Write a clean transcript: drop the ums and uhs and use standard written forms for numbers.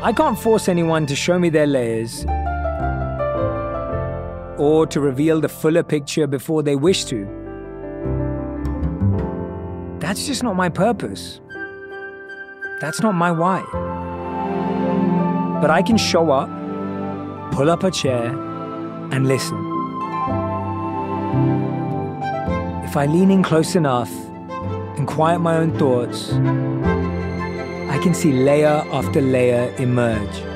I can't force anyone to show me their layers or to reveal the fuller picture before they wish to. That's just not my purpose. That's not my why. But I can show up, pull up a chair, and listen. If I lean in close enough and quiet my own thoughts, I can see layer after layer emerge.